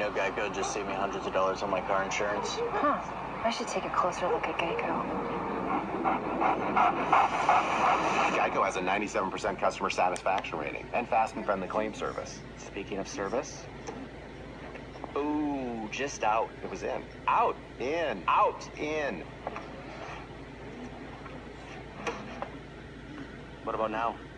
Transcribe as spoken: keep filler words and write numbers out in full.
have Geico just saved me hundreds of dollars on my car insurance. Huh. I should take a closer look at Geico. Geico has a ninety-seven percent customer satisfaction rating and fast and friendly claim service. Speaking of service. Ooh, just out. It was in. Out. In. Out. In. What about now?